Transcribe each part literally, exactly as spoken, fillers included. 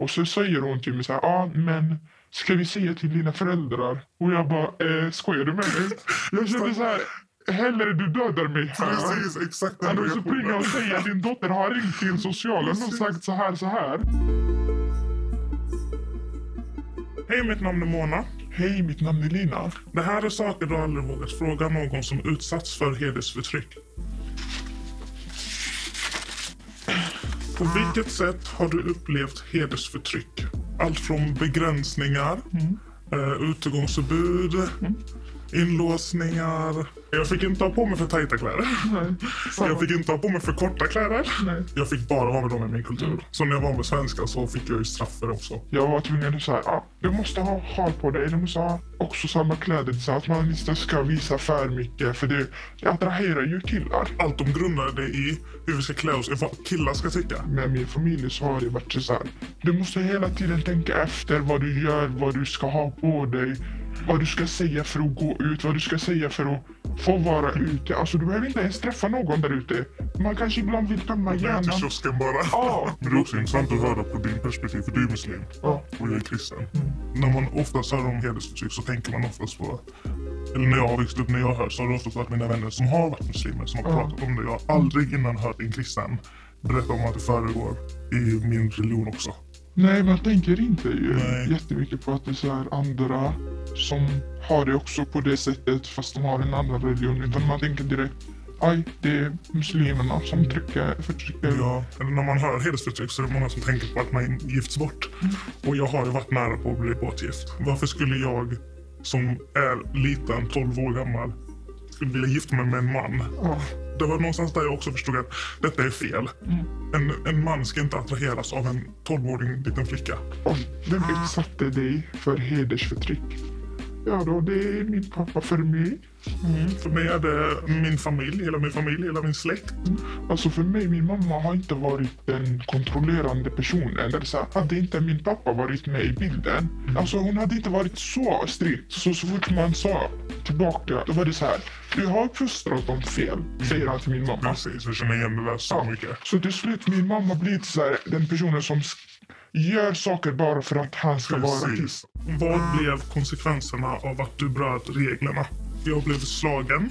Och så säger hon till mig så här, ja ah, men ska vi säga till dina föräldrar? Och jag bara, eh, skojar du med mig? Jag kände så här, hellre du dödar mig här. Precis, exakt den Annars så springer jag och säger att din dotter har ringt till socialen och sagt så här, så här. Hej, mitt namn är Mona. Hej, mitt namn är Lina. Det här är saker du aldrig vågat fråga någon som utsatts för hedersförtryck. På vilket sätt har du upplevt hedersförtryck? Allt från begränsningar, mm. uh, utegångsförbud, mm. inlåsningar. Jag fick inte ha på mig för tajta kläder. Nej. Jag fick inte ha på mig för korta kläder. Nej. Jag fick bara ha med dem i min kultur. Mm. Så när jag var med svenska så fick jag ju straff för det också. Jag var tvungen att säga, ah, du måste ha hal på dig. Du måste ha också samma kläder så att man inte ska visa för mycket. För det, det attraherar ju killar. Allt de grundade i hur vi ska klä oss, vad killar ska tycka. Med min familj så har det varit så här. Du måste hela tiden tänka efter vad du gör, vad du ska ha på dig. Vad du ska säga för att gå ut, vad du ska säga för att få vara ute. Alltså du behöver inte ens träffa någon där ute. Man kanske ibland vill tömma hjärnan. Det är till kiosken bara. Ja. Men det är också intressant att höra på din perspektiv, för du är muslim. Ja. Och jag är kristen. Mm. När man oftast hör om hedersförtryck så tänker man oftast på, eller när jag har växt upp, när jag har hört så har det oftast varit mina vänner som har varit muslimer som har Ja. pratat om det. Jag har aldrig innan hört en kristen berätta om att det föregår i min religion också. Nej, man tänker inte ju Nej. jättemycket på att det är så här andra som har det också på det sättet fast de har en annan religion. Utan man tänker direkt, aj, det är muslimerna som trycker, förtrycker. Ja, eller när man hör hedersförtryck så är det många som tänker på att man gifts bort. Mm. Och jag har ju varit nära på att bli bortgift. Varför skulle jag som är liten, tolv år gammal, skulle vilja gifta mig med en man? Ja. Det var någonstans där jag också förstod att detta är fel. Mm. En, en man ska inte attraheras av en tolvåring liten flicka. Och vem utsatte dig för hedersförtryck? Ja då, det är min pappa för mig. Mm. För mig är det min familj, hela min familj, hela min släkt. Mm. Alltså för mig, min mamma har inte varit den kontrollerande personen. Där så här, hade inte min pappa varit med i bilden, mm. alltså hon hade inte varit så strikt. Så så fort man sa tillbaka, då var det så här, du har uppfostrat dem fel, mm. säger han till min mamma. Precis, jag känner igen det där så ja. mycket. Så till slut, min mamma blir så här, den personen som gör saker bara för att han ska Precis. vara tyst. Vad blev konsekvenserna av att du bröt reglerna? Jag blev slagen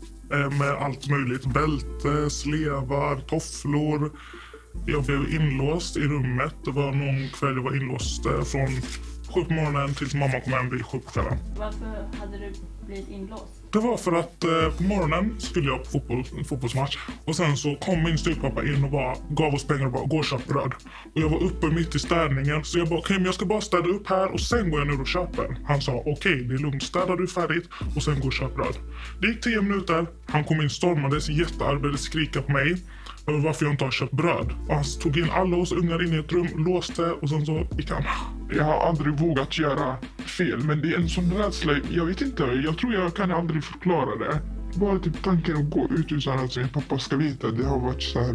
med allt möjligt. Bälte, slevar, tofflor. Jag blev inlåst i rummet. Det var någon kväll jag var inlåst från sju på morgonen tills mamma kom hem vid sju på kvällen. Varför hade du blivit inlåst? Det var för att eh, på morgonen skulle jag på fotboll, en fotbollsmatch. Och sen så kom min styvpappa in och bara gav oss pengar och bara, gå och köp bröd. Och jag var uppe mitt i städningen. Så jag bara, okej, okay, men jag ska bara städa upp här och sen går jag ner och köper. Han sa, okej, okay, det är lugnt. Städar du färdigt och sen går och köp bröd. Det gick tio minuter. Han kom in stormades, jättearg, började skrika på mig. Varför jag inte har köpt bröd. Och han tog in alla oss ungar in i ett rum, låste och sen så gick han. Jag har aldrig vågat göra fel, men det är en sån rädsla. Jag vet inte, jag tror jag kan aldrig förklara det. Bara typ tanken att gå ut utan att min pappa ska veta. Det har varit så här,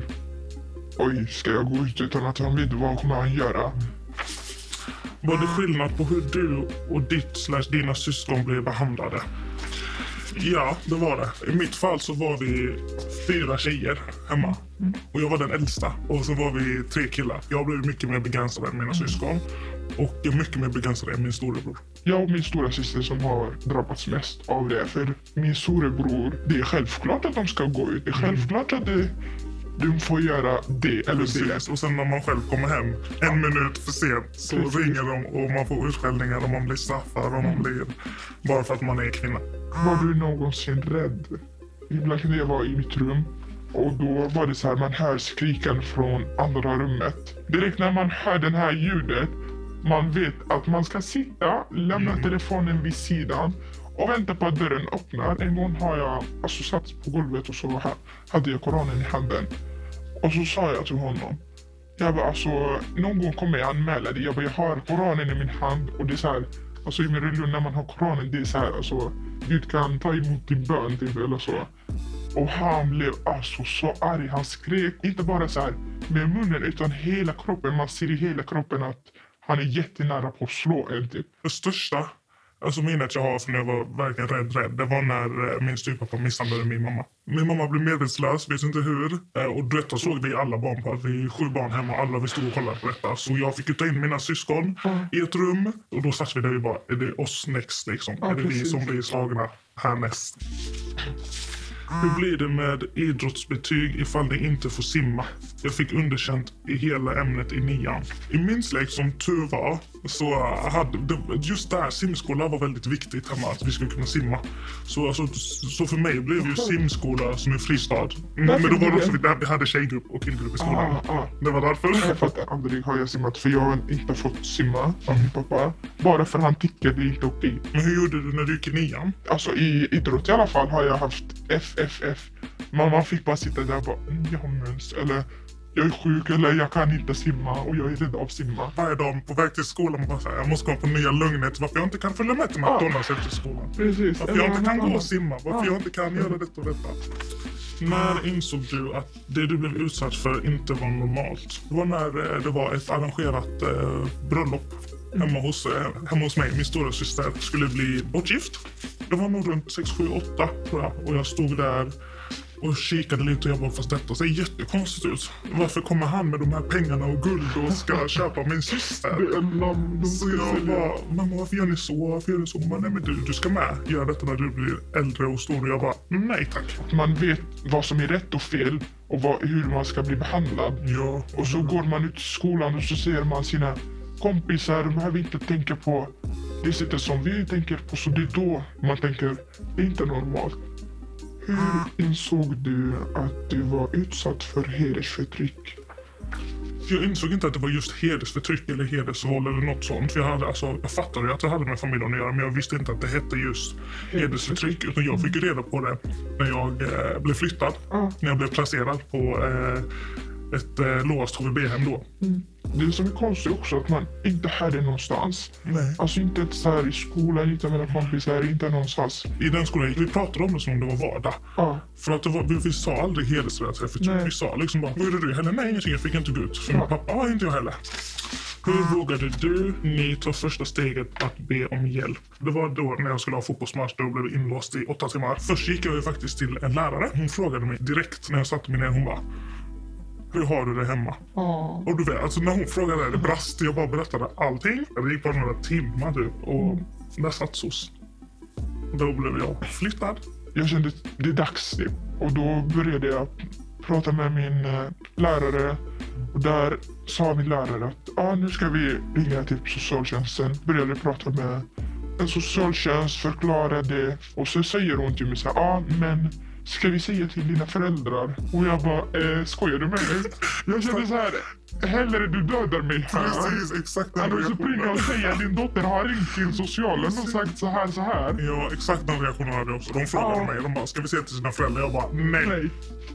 oj, ska jag gå ut utan att han vet vad kommer han göra? Var det skillnad på hur du och ditt slash dina syskon blev behandlade? Ja, det var det. I mitt fall så var vi fyra tjejer hemma. Mm. Och jag var den äldsta. Och så var vi tre killar. Jag blev mycket mer begränsad än mina mm. syskon. Och mycket mer begränsad än min storebror. Jag och min stora syster som har drabbats mest av det. För min storebror, det är självklart att de ska gå ut. Det är självklart att det, de får göra det eller Precis. det. Och sen när man själv kommer hem en minut för sent så Precis. ringer de och man får utskällningar och man blir straffad och man blir bara för att man är kvinna. Var du någonsin rädd? Ibland kunde jag vara i mitt rum och då var det så här, man hör skriken från andra rummet. Direkt när man hör den här ljudet, man vet att man ska sitta, lämna mm. telefonen vid sidan och vänta på att dörren öppnar. En gång har jag alltså satt på golvet och så här, hade jag Koranen i handen. Och så sa jag till honom, jag bara alltså, någon gång kommer jag anmäla det. Jag bara, jag har Koranen i min hand och det är så här, alltså i min religion när man har Koranen, det är så här, alltså Gud kan ta emot din bön typ eller så. Och han blev alltså så arg, han skrek inte bara så här med munnen utan hela kroppen. Man ser i hela kroppen att han är jättenära på att slå en typ. Det största Alltså minnet jag har från när jag var verkligen rädd, rädd. Det var när min styvpappa misshandlade min mamma. Min mamma blev medvetslös, vet inte hur. Och detta såg vi alla barn på. Vi är sju barn hemma och alla vi stod och kollade på detta. Så jag fick ju ta in mina syskon mm. i ett rum. Och då satt vi där vi bara, är det oss next liksom? Ja, är det precis. Vi som blir slagna härnäst? Hur blir det med idrottsbetyg ifall det inte får simma? Jag fick underkänt i hela ämnet i nian. I min släkt som tur var så hade det, just där simskola var väldigt viktigt hemma att vi skulle kunna simma. Så, alltså, så för mig blev ju simskola som en fristad. Mm, men då var det också där vi hade tjejgrupp och killgrupp i skolan. Ah, ah. Det var därför. Jag fattar aldrig har jag simmat för jag har inte fått simma av min pappa. Bara för han tycker det är inte okej. Men hur gjorde du när du gick i nian? Alltså i idrott i alla fall har jag haft F F F. Mamma fick bara sitta där och bara, mm, jag har mens. Eller jag är sjuk eller jag kan inte simma och jag är rädd av simma. Varje dag på väg till skolan bara säga, jag måste komma på nya lögnet. Varför jag inte kan följa med till McDonalds ah. efter skolan. Precis. Varför jag inte kan gå och simma. Varför ah. jag inte kan göra detta och detta. När insåg du att det du blev utsatt för inte var normalt? Det var när det var ett arrangerat eh, bröllop. Hemma hos, eh, hemma hos mig, min stora syster skulle bli bortgift. Det var nog runt sex, sju, åtta tror jag. Och jag stod där och kikade lite och jag bara, fast detta ser jättekonstigt ut. Varför kommer han med de här pengarna och guld och ska köpa min syster? Det är namn, så jag bara, mamma varför gör ni så? Varför gör ni så? Mamma, nej men du, du ska med. Göra detta när du blir äldre och stor. Och jag bara, nej tack. Man vet vad som är rätt och fel och vad, hur man ska bli behandlad. Ja. Och så går man ut i skolan och så ser man sina kompisar, behöver inte tänka på det sättet som vi tänker på. Så det är då man tänker, det är inte normalt. Hur insåg du att du var utsatt för hedersförtryck? Jag insåg inte att det var just hedersförtryck eller hedersvåld eller något sånt. För jag, hade, alltså, jag fattade ju att det hade med familjen att göra, men jag visste inte att det hette just hedersförtryck. Utan jag fick reda på det när jag eh, blev flyttad. Ah. När jag blev placerad på eh, ett eh, låst H V B-hem då. Mm. Det som är konstigt också att man inte hade någonstans. Nej. Alltså inte så här i skolan, inte med mina kompisar, inte någonstans. I den skolan, vi pratade om det som om det var vardag. Ja. För att det var, vi, vi sa aldrig hedersrelaterat förtryck. Vi sa liksom bara, vad gjorde du? Eller nej, ingenting, jag fick inte gå ut. För ja. Min pappa, ja inte jag heller. Hur vågade du, ni ta första steget att be om hjälp? Det var då när jag skulle ha fotbollsmatch, då blev jag inlåst i åtta timmar. Först gick jag ju faktiskt till en lärare. Hon frågade mig direkt när jag satte mig ner, hon bara, hur har du det hemma? Oh. Och du vet, alltså när hon frågade det brast, jag bara berättade allting. Det gick bara några timmar typ och mm. där satt sos. Då blev jag flyttad. Jag kände att det är dags nu. Och då började jag prata med min äh, lärare. Och där sa min lärare att ah, nu ska vi ringa till socialtjänsten. Började prata med en socialtjänst, förklara det. Och så säger hon till mig så här, ja ah, men ska vi säga till dina föräldrar? Och jag bara, eh, skojar du med mig? Jag kände så här, hellre du dödar mig här. Precis, exakt. Annars så springer jag och säger att din dotter har ringt till socialen och sagt så här, så här. Ja, exakt den reaktionen hade jag också. De frågade ah. mig, de bara, ska vi säga till sina föräldrar? Jag bara, nej. nej.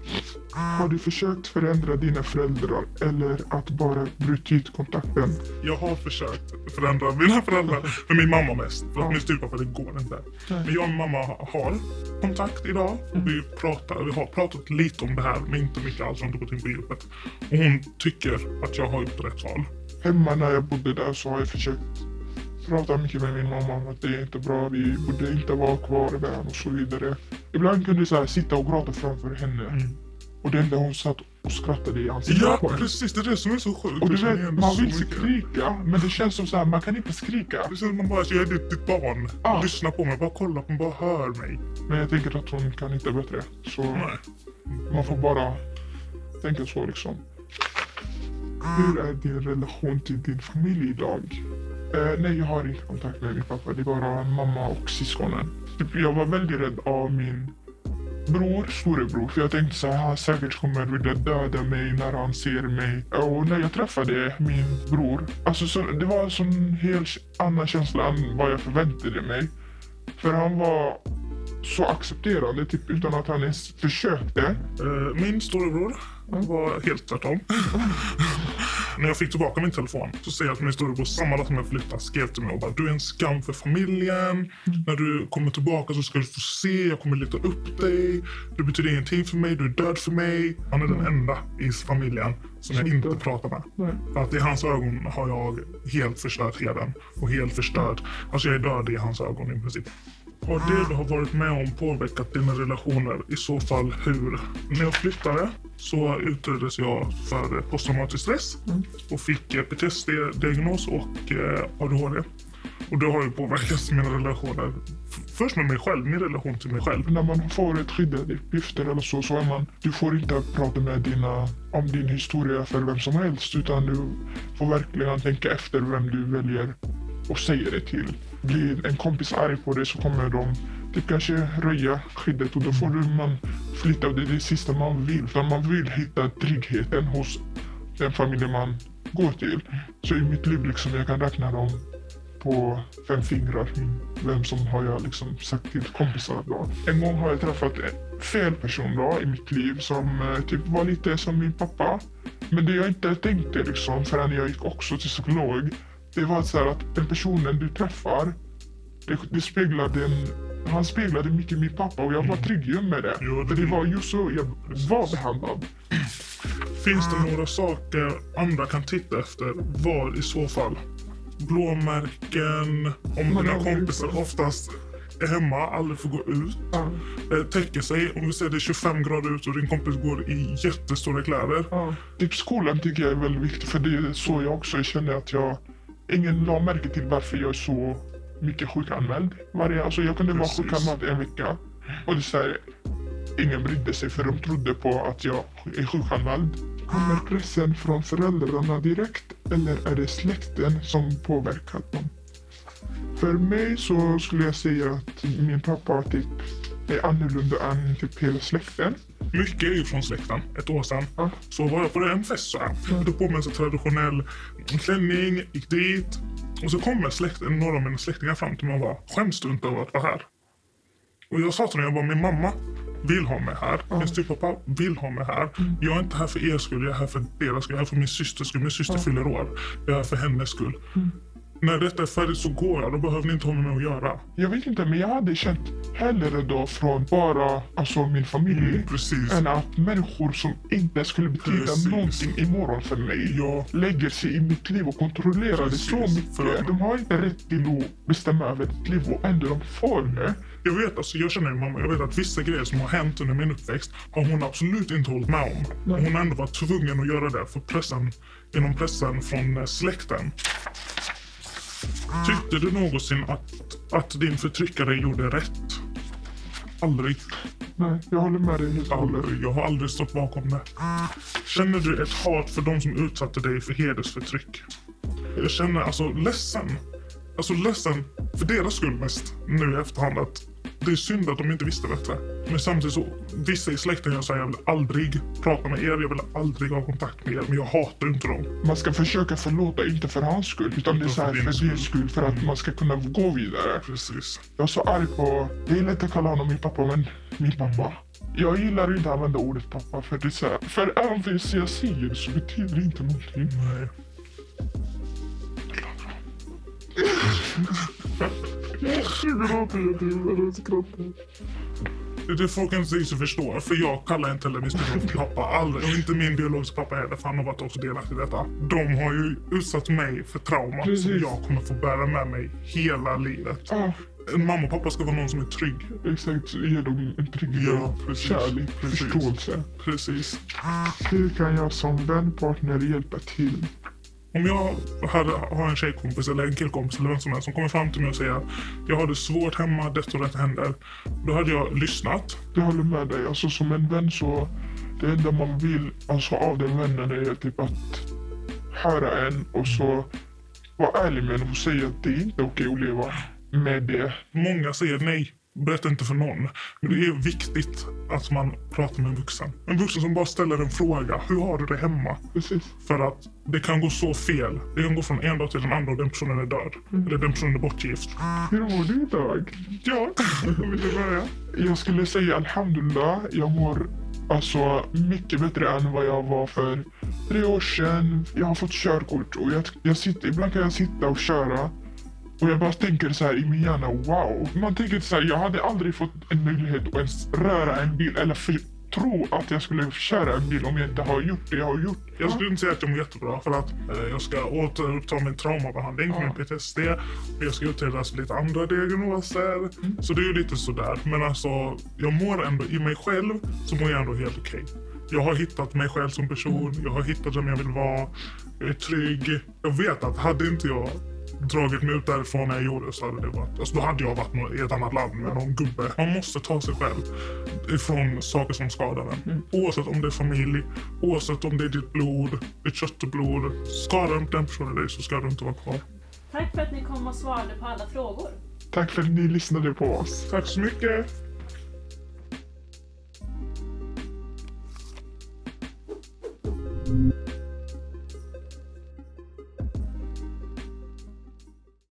Har du försökt förändra dina föräldrar eller att bara bryta ut kontakten? Jag har försökt förändra mina föräldrar, med min mamma mest. För att min styvpappa, det går inte. Nej. Men jag och min mamma har kontakt idag. Och vi, pratar, vi har pratat lite om det här, men inte mycket alls, om det gått in på djupet. Och hon tycker att jag har gjort rätt val. Hemma när jag bodde där så har jag försökt prata mycket med min mamma om att det är inte bra, vi borde inte vara kvar där och så vidare. Ibland kunde jag så här sitta och gråta framför henne. Mm. Och det enda hon satt och skrattade i ansiktet ja, på henne. Precis, det är det som är så sjukt. Och du vet, man vill skrika, men det känns som så här, man kan inte skrika. Det känns man bara, jag är ditt, ditt barn. Ah. Lyssna på mig, bara kolla på mig, bara hör mig. Men jag tänker att hon kan inte bättre. Så nej. Man får bara tänka så liksom. Hur är din relation till din familj idag? Eh, nej, jag har inte kontakt med min pappa. Det är bara mamma och syskonen. Jag var väldigt rädd av min bror, storebror. För jag tänkte så här, han säkert kommer vilja döda mig när han ser mig. Och när jag träffade min bror, alltså så, det var en sån helt annan känsla än vad jag förväntade mig. För han var så accepterande, typ utan att han ens försökte. Uh, min storebror var helt tvärtom. När jag fick tillbaka min telefon så säger jag att min storebror samma dag som jag flyttade skrev till mig och bara du är en skam för familjen. Mm. När du kommer tillbaka så ska du få se, jag kommer leta upp dig. Du betyder ingenting för mig, du är död för mig. Han är mm. den enda i familjen som jag inte pratar med. Nej. För att i hans ögon har jag helt förstört Heden och helt förstört. Alltså jag är död i hans ögon i princip. Och det du har varit med om påverkat dina relationer, i så fall hur? När jag flyttade så utreddes jag för posttraumatisk stress mm. och fick P T S D-diagnos och eh, A D H D. Och det har ju påverkat mina relationer. Först med mig själv, min relation till mig själv. När man får ett skyddade uppgifter eller så, så är man, du får inte prata med dina, om din historia för vem som helst, utan du får verkligen tänka efter vem du väljer och säger det till. Blir en kompis arg på dig så kommer de typ kanske röja skyddet och då får du man flytta. Det är det sista man vill, för man vill hitta tryggheten hos den familjen man går till. Så i mitt liv liksom, jag kan räkna dem på fem fingrar. Vem som har jag liksom sagt till kompisar då. En gång har jag träffat fel person då i mitt liv som typ var lite som min pappa. Men det jag inte tänkte liksom förrän jag gick också till psykolog, det var så här att den personen du träffar, det, det speglade en, han speglade mycket min pappa och jag var trygg med det. Jo, det för det var ju så jag var behandlad. Finns det några saker andra kan titta efter? Vad i så fall? Blåmärken, om Man dina har- kompisar oftast är hemma, aldrig får gå ut. Ja, Eh, täcker sig, om vi säger det är tjugofem grader ut och din kompis går i jättestora kläder. ja. Typ skolan tycker jag är väldigt viktigt, för det är så jag också känner att jag, ingen la märke till varför jag är så mycket sjukanmäld. Varje, alltså jag kunde Precis. vara sjukanmäld en vecka och det är så här, ingen brydde sig för de trodde på att jag är sjukanmäld. Kommer pressen från föräldrarna direkt eller är det släkten som påverkat dem? För mig så skulle jag säga att min pappa typ är annorlunda än typ hela släkten. Mycket är ju från släkten. Ett år sedan Ja. så var jag på en fest så här. Fick på mig en så traditionell klänning, gick dit. Och så kommer släkten, några av mina släktingar fram till mig och bara, skäms du inte över att vara här? Och jag sa till dem, jag bara, min mamma vill ha mig här. Ja. Min styvpappa vill ha mig här. Jag är inte här för er skull, jag är här för deras skull. Jag är här för min systers skull. Min syster Ja. fyller år. Jag är här för hennes skull. När detta är färdigt så går jag, då behöver ni inte ha med mig att göra. Jag vet inte, men jag hade känt hellre då från bara alltså min familj Mm, precis. än att människor som inte skulle betyda Precis. någonting imorgon för mig Ja. lägger sig i mitt liv och kontrollerar det Precis. så mycket. För att- De har inte rätt till att bestämma över ditt liv och ändå de får det. Jag vet, alltså jag känner min mamma, jag vet att vissa grejer som har hänt under min uppväxt har hon absolut inte hållit med om. Nej. Hon har ändå varit tvungen att göra det för pressen, genom pressen från eh, släkten. Tyckte du någonsin att, att din förtryckare gjorde rätt? Aldrig. Nej, jag håller med dig helt och hållet. Aldrig. Jag har aldrig stått bakom det. Känner du ett hat för de som utsatte dig för hedersförtryck? Jag känner alltså ledsen. Alltså ledsen för deras skull mest nu i efterhand att det är synd att de inte visste bättre. Men samtidigt så, vissa i släkten jag säger jag vill aldrig prata med er, jag vill aldrig ha kontakt med er, men jag hatar inte dem. Man ska försöka förlåta, inte för hans skull, utan det är så här För din för skull. din skull, för att man ska kunna gå vidare. Precis. Jag är så arg på, det är lätt att kalla honom min pappa, men min pappa. Jag gillar inte att använda ordet pappa, för det är så här, för även om jag säger det så betyder det inte någonting. Nej. Det är det folk inte riktigt förstår, för jag kallar inte heller min styvpappa för pappa, aldrig. Och inte min biologiska pappa heller, för han har varit också delaktig i detta. De har ju utsatt mig för trauma som Precis. jag kommer få bära med mig hela livet. Ja, En mamma och pappa ska vara någon som är trygg. exakt. Ge dem en trygghet, Ja, precis. kärlek, Precis. förståelse. Precis. Hur kan jag som vänpartner hjälpa till? Om jag hade, har en tjejkompis eller en killkompis eller vem som helst som kommer fram till mig och säger att jag har det svårt hemma, detta och detta händer. Då hade jag lyssnat. Jag håller med dig. Alltså som en vän så, det enda man vill alltså, av den vännen är typ att höra en och så vara ärlig med en och säga att det är inte okej att leva med det. Många säger nej, berätta inte för någon. Men det är viktigt att man pratar med en vuxen. En vuxen som bara ställer en fråga. Hur har du det hemma? Precis. För att det kan gå så fel. Det kan gå från en dag till den andra och den personen är död. Eller den personen är bortgift. Hur mår du idag? Ja, vill du börja? Jag skulle säga alhamdulillah. Jag mår alltså mycket bättre än vad jag var för tre år sedan. Jag har fått körkort och jag, jag sitter, ibland kan jag sitta och köra. Och jag bara tänker så här i min hjärna, wow. Man tänker så här, jag hade aldrig fått en möjlighet att ens röra en bil eller för, tro att jag skulle köra en bil om jag inte har gjort det jag har gjort. Jag skulle inte säga att jag mår jättebra för att eh, jag ska återuppta min traumabehandling, Ja. min P T S D. Och jag ska utredas lite andra diagnoser. Mm. Så det är ju lite sådär. Men alltså, jag mår ändå i mig själv så mår jag ändå helt okej. Jag har hittat mig själv som person. Jag har hittat vem jag vill vara. Jag är trygg. Jag vet att hade inte jag dragit mig ut därifrån när jag gjorde så hade det varit, alltså då hade jag varit nå- i ett annat land med någon gubbe. Man måste ta sig själv ifrån saker som skadar en. Mm. Oavsett om det är familj, oavsett om det är ditt blod, ditt kött och blod. Skadar inte den personen dig så ska du inte vara kvar. Tack för att ni kom och svarade på alla frågor. Tack för att ni lyssnade på oss. Tack så mycket! Mm.